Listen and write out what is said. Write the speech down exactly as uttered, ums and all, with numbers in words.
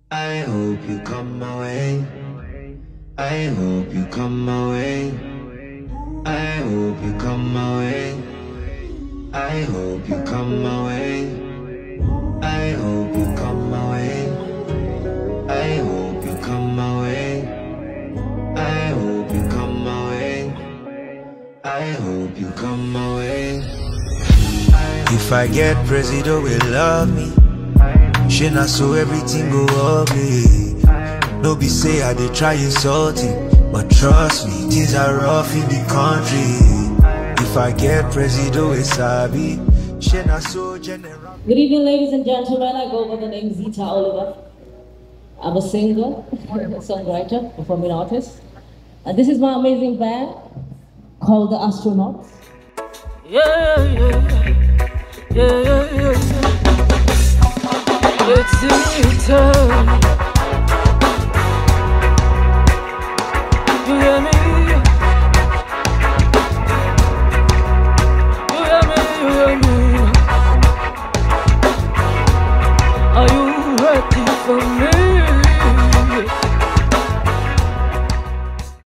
I hope you come my way. I hope you come my way. I hope you come my way. I hope you come my way. I hope you come my way. I hope you come my way. I hope you come my way. I hope you come my way. If I get president will love me, she not so everything go ugly. No be say I dey try insulting, but trust me, things are rough in the country. If I get president will sabi, she not so general. Good evening, ladies and gentlemen. I go by the name Zita Oliver. I'm a singer, songwriter, performing artist. And this is my amazing band called the Astronauts. Yeah, yeah, yeah, yeah, yeah. It's your turn. You hear me? You hear me? You hear me? Are you ready for me?